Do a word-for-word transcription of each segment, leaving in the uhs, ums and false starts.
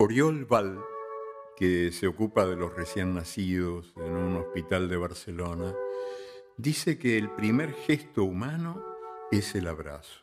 Oriol Val, que se ocupa de los recién nacidos en un hospital de Barcelona, dice que el primer gesto humano es el abrazo.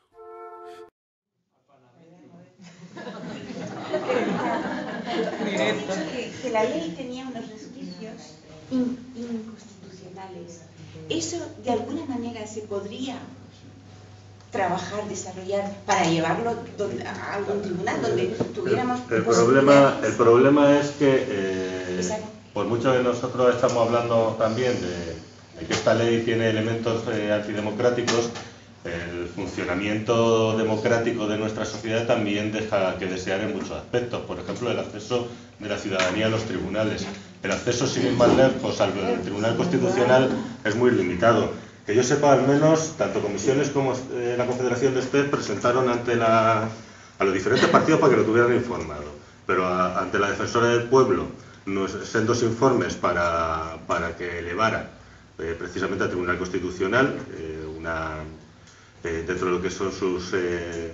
Ha dicho que, que la ley tenía unos resquicios in, inconstitucionales. ¿Eso de alguna manera se podría trabajar, desarrollar para llevarlo donde, a algún tribunal donde tuviéramos el, el problema el problema es que eh, por mucho que nosotros estamos hablando también de, de que esta ley tiene elementos eh, antidemocráticos, el funcionamiento democrático de nuestra sociedad también deja que desear en muchos aspectos. Por ejemplo, el acceso de la ciudadanía a los tribunales. El acceso, sin ir más lejos, al Tribunal Constitucional es muy limitado. Que yo sepa, al menos, tanto comisiones como eh, la Confederación de Estés presentaron ante la, a los diferentes partidos para que lo tuvieran informado. Pero a, ante la Defensora del Pueblo, nos, sendos informes para, para que elevara eh, precisamente al Tribunal Constitucional eh, una... Eh, dentro de lo que son sus... Eh,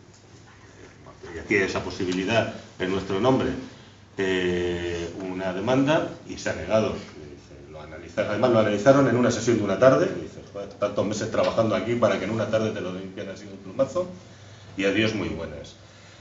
ya tiene esa posibilidad en nuestro nombre, eh, una demanda y se ha negado. Dice, lo analiza, además lo analizaron en una sesión de una tarde. Dice, tantos meses trabajando aquí para que en una tarde te lo limpian así un plumazo y adiós muy buenas.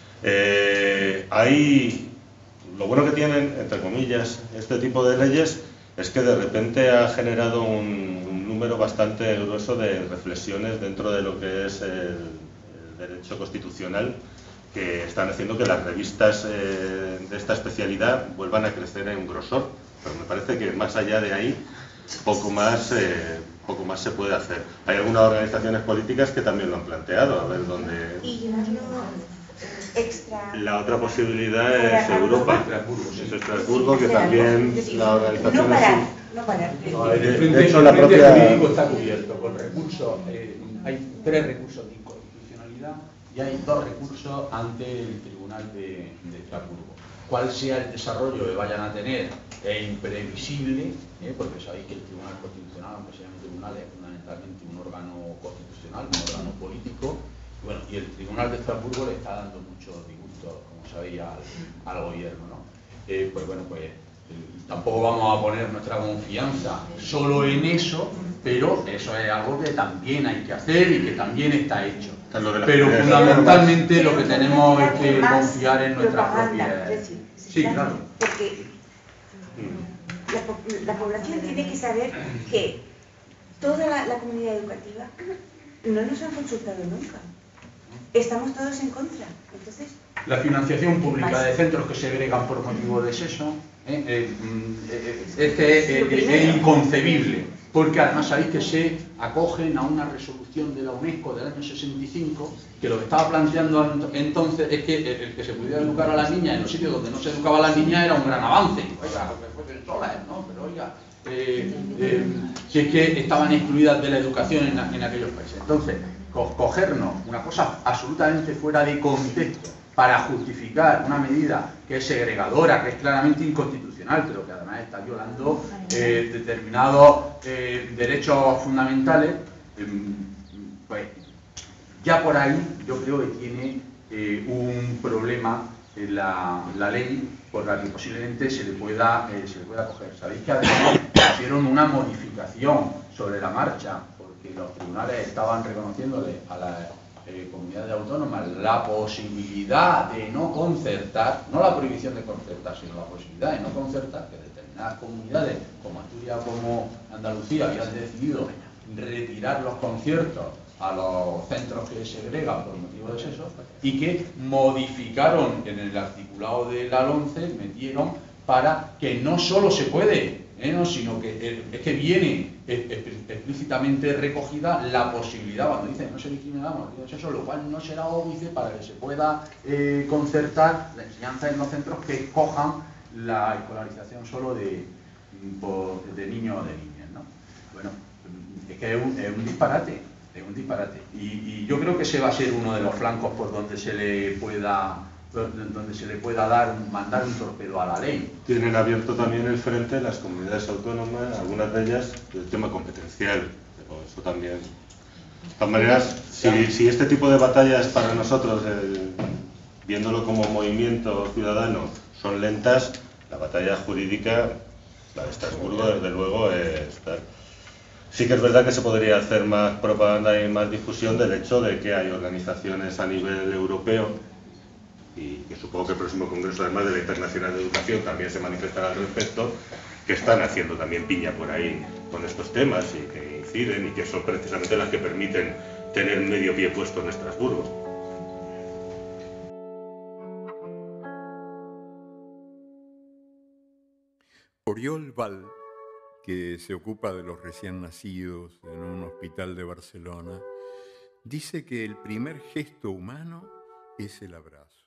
Eh, ahí, lo bueno que tienen, entre comillas, este tipo de leyes es que de repente ha generado un, un número bastante grueso de reflexiones dentro de lo que es el, el derecho constitucional, que están haciendo que las revistas eh, de esta especialidad vuelvan a crecer en grosor. Pero me parece que más allá de ahí, poco más, eh, poco más se puede hacer. Hay algunas organizaciones políticas que también lo han planteado, a ver dónde... Y llevarlo extra... La otra posibilidad es Europa, es Estrasburgo, que también la organización... No parar, no parar. No, el frente, de hecho, la propia... jurídico está cubierto con recursos, eh, hay tres recursos de inconstitucionalidad y hay dos recursos ante el Tribunal de, de Estrasburgo. Cuál sea el desarrollo que vayan a tener es imprevisible, ¿eh? Porque sabéis que el Tribunal Constitucional, aunque sea un tribunal, es fundamentalmente un órgano constitucional, un órgano político. Bueno, y el Tribunal de Estrasburgo le está dando muchos disgustos, como sabéis, al, al gobierno, ¿no? Eh, pues bueno, pues eh, tampoco vamos a poner nuestra confianza solo en eso, pero eso es algo que también hay que hacer y que también está hecho. Pero fundamentalmente lo que tenemos es que confiar en nuestras propias... Sí, claro. Porque la, la población tiene que saber que toda la, la comunidad educativa no nos han consultado nunca. Estamos todos en contra. Entonces, la financiación pública de centros que segregan por motivo de sexo eh, eh, eh, es que es, es, es inconcebible, porque además sabéis que se acogen a una resolución de la UNESCO del año sesenta y cinco, que lo que estaba planteando entonces es que el que se pudiera educar a las niñas en los sitios donde no se educaba a las niñas era un gran avance. Oiga, que fuesen solas, ¿no? Pero oiga, eh, eh, si es que estaban excluidas de la educación en, en aquellos países. Entonces, cogernos una cosa absolutamente fuera de contexto para justificar una medida que es segregadora, que es claramente inconstitucional, pero que además está violando eh, determinados eh, derechos fundamentales, eh, pues ya por ahí yo creo que tiene eh, un problema en la, la ley por la que posiblemente se le pueda, eh, se le pueda coger. Sabéis que además hicieron una modificación sobre la marcha, porque los tribunales estaban reconociéndole a las eh, comunidades autónomas la posibilidad de no concertar, no la prohibición de concertar, sino la posibilidad de no concertar, que determinadas comunidades como Asturias o como Andalucía habían decidido retirar los conciertos a los centros que segregan por motivo de sexo, y que modificaron en el articulado de la LOMCE, metieron para que no solo se puede, ¿eh? no, sino que eh, es que viene eh, explícitamente recogida la posibilidad, cuando dice no se discriminamos por motivo de sexo, lo cual no será óbice para que se pueda eh, concertar la enseñanza en los centros que cojan la escolarización solo de, por, de niños o de niñas, ¿no? Bueno, es que es un, es un disparate. Es un disparate. Y, y yo creo que ese va a ser uno de los flancos por donde se le pueda donde se le pueda dar mandar un torpedo a la ley. Tienen abierto también el frente las comunidades autónomas, algunas de ellas, del tema competencial. Pero eso también. De todas maneras, si, si este tipo de batallas para nosotros, el, viéndolo como movimiento ciudadano, son lentas, la batalla jurídica, la de Estrasburgo, desde luego, es tal. Sí que es verdad que se podría hacer más propaganda y más difusión del hecho de que hay organizaciones a nivel europeo, y que supongo que el próximo Congreso, además de la Internacional de Educación, también se manifestará al respecto, que están haciendo también piña por ahí con estos temas y que inciden y que son precisamente las que permiten tener medio pie puesto en Estrasburgo. Oriol Val, que se ocupa de los recién nacidos en un hospital de Barcelona, dice que el primer gesto humano es el abrazo.